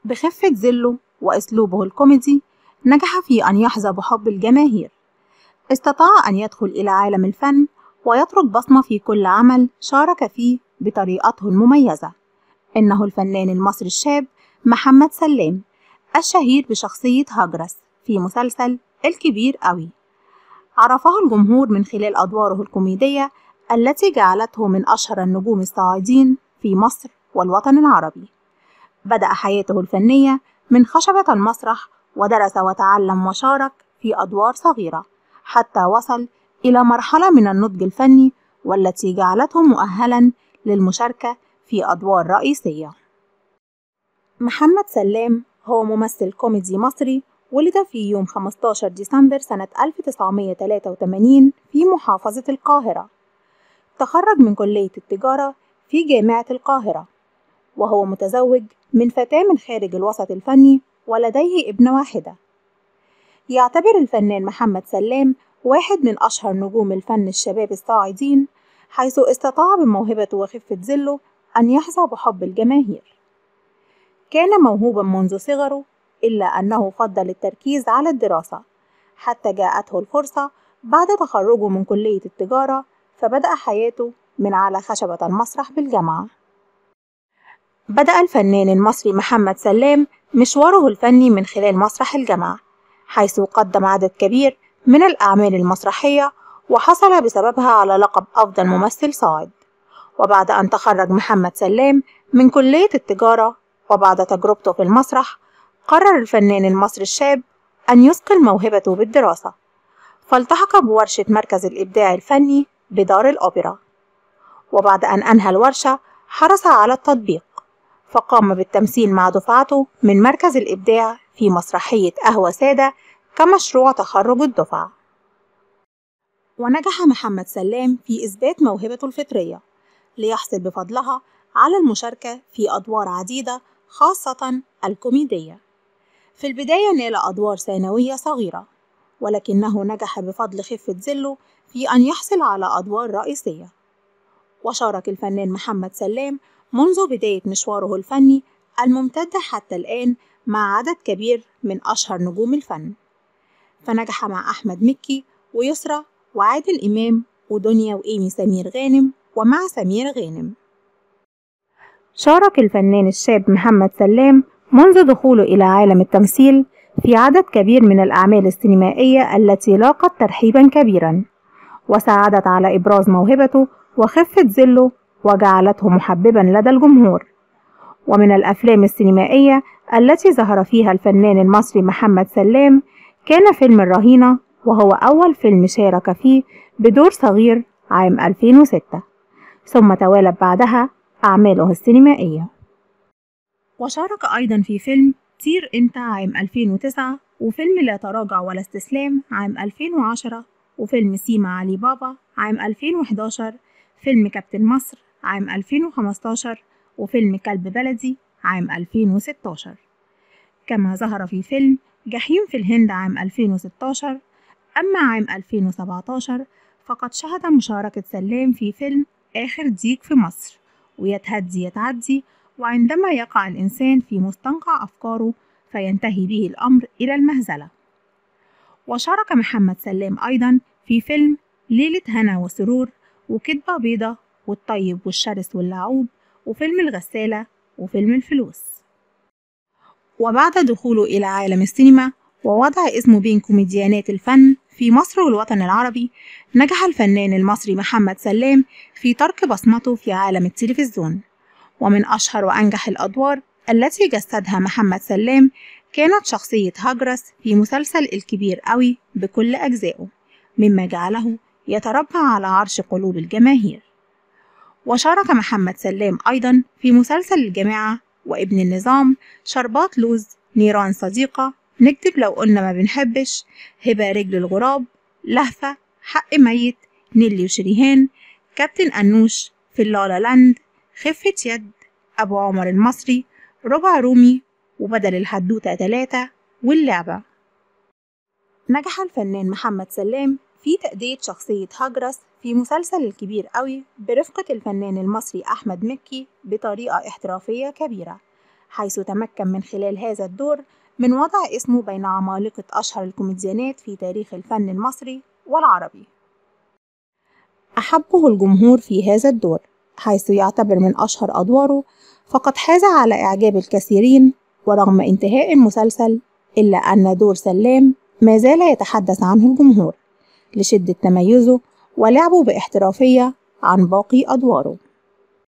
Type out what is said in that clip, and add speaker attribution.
Speaker 1: بخفة ظله وأسلوبه الكوميدي نجح في أن يحظى بحب الجماهير. استطاع أن يدخل إلى عالم الفن ويترك بصمة في كل عمل شارك فيه بطريقته المميزة. إنه الفنان المصري الشاب محمد سلام، الشهير بشخصية هجرس في مسلسل الكبير قوي. عرفه الجمهور من خلال أدواره الكوميدية التي جعلته من أشهر النجوم الصاعدين في مصر والوطن العربي. بدأ حياته الفنية من خشبة المسرح، ودرس وتعلم وشارك في أدوار صغيرة حتى وصل إلى مرحلة من النضج الفني والتي جعلته مؤهلا للمشاركة في أدوار رئيسية. محمد سلام هو ممثل كوميدي مصري، ولد في يوم 15 ديسمبر سنة 1983 في محافظة القاهرة. تخرج من كلية التجارة في جامعة القاهرة، وهو متزوج من فتاة من خارج الوسط الفني ولديه ابنة واحدة. يعتبر الفنان محمد سلام واحد من أشهر نجوم الفن الشباب الصاعدين، حيث استطاع بموهبته وخفة ظله أن يحظى بحب الجماهير. كان موهوبا منذ صغره، إلا أنه فضل التركيز على الدراسة حتى جاءته الفرصة بعد تخرجه من كلية التجارة، فبدأ حياته من على خشبة المسرح بالجامعة. بدأ الفنان المصري محمد سلام مشواره الفني من خلال مسرح الجامعة، حيث قدم عدد كبير من الأعمال المسرحية وحصل بسببها على لقب أفضل ممثل صاعد. وبعد أن تخرج محمد سلام من كلية التجارة وبعد تجربته في المسرح، قرر الفنان المصري الشاب أن يثقل موهبته بالدراسة، فالتحق بورشة مركز الإبداع الفني بدار الأوبرا. وبعد أن أنهى الورشة حرص على التطبيق، فقام بالتمثيل مع دفعته من مركز الإبداع في مسرحية قهوة سادة كمشروع تخرج الدفعة. ونجح محمد سلام في إثبات موهبته الفطرية، ليحصل بفضلها على المشاركة في أدوار عديدة خاصة الكوميدية. في البداية نال أدوار ثانوية صغيرة، ولكنه نجح بفضل خفة ظله في أن يحصل على أدوار رئيسية. وشارك الفنان محمد سلام منذ بداية مشواره الفني الممتد حتى الآن مع عدد كبير من أشهر نجوم الفن، فنجح مع أحمد مكي ويسرى وعادل إمام ودنيا وإيمي سمير غانم ومع سمير غانم. شارك الفنان الشاب محمد سلام منذ دخوله إلى عالم التمثيل في عدد كبير من الأعمال السينمائية التي لاقت ترحيبا كبيرا، وساعدت على إبراز موهبته وخفة ظله وجعلته محببا لدى الجمهور. ومن الأفلام السينمائية التي ظهر فيها الفنان المصري محمد سلام كان فيلم الرهينة، وهو أول فيلم شارك فيه بدور صغير عام 2006، ثم توالت بعدها أعماله السينمائية. وشارك أيضا في فيلم طير إنت عام 2009، وفيلم لا تراجع ولا استسلام عام 2010، وفيلم سيما علي بابا عام 2011، فيلم كابتن مصر عام 2015، وفيلم كلب بلدي عام 2016. كما ظهر في فيلم جحيم في الهند عام 2016. أما عام 2017 فقد شهد مشاركة سلام في فيلم آخر ديك في مصر، ويتهدي يتعدي، وعندما يقع الإنسان في مستنقع أفكاره فينتهي به الأمر إلى المهزلة. وشارك محمد سلام أيضا في فيلم ليلة هنا وسرور، وكدبة بيضة، والطيب والشرس واللعوب، وفيلم الغسالة، وفيلم الفلوس. وبعد دخوله إلى عالم السينما ووضع اسمه بين كوميديانات الفن في مصر والوطن العربي، نجح الفنان المصري محمد سلام في ترك بصمته في عالم التلفزيون. ومن أشهر وأنجح الأدوار التي جسدها محمد سلام كانت شخصية هجرس في مسلسل الكبير قوي بكل أجزائه، مما جعله يتربع على عرش قلوب الجماهير. وشارك محمد سلام أيضا في مسلسل الجماعة وابن النظام، شربات لوز، نيران صديقة، نكتب لو قلنا ما بنحبش، هبة رجل الغراب، لهفة، حق ميت، نيلي وشريهان، كابتن أنوش، في اللالا لاند، خفة يد، أبو عمر المصري، ربع رومي، وبدل الحدوتة 3، واللعبة. نجح الفنان محمد سلام في تأدية شخصية هجرس في مسلسل الكبير قوي برفقة الفنان المصري أحمد مكي بطريقة احترافية كبيرة، حيث تمكن من خلال هذا الدور من وضع اسمه بين عمالقة أشهر الكوميديانات في تاريخ الفن المصري والعربي. أحبه الجمهور في هذا الدور حيث يعتبر من أشهر أدواره، فقد حاز على إعجاب الكثيرين، ورغم انتهاء المسلسل إلا أن دور سلام ما زال يتحدث عنه الجمهور لشدة تميزه ولعبه باحترافية عن باقي أدواره.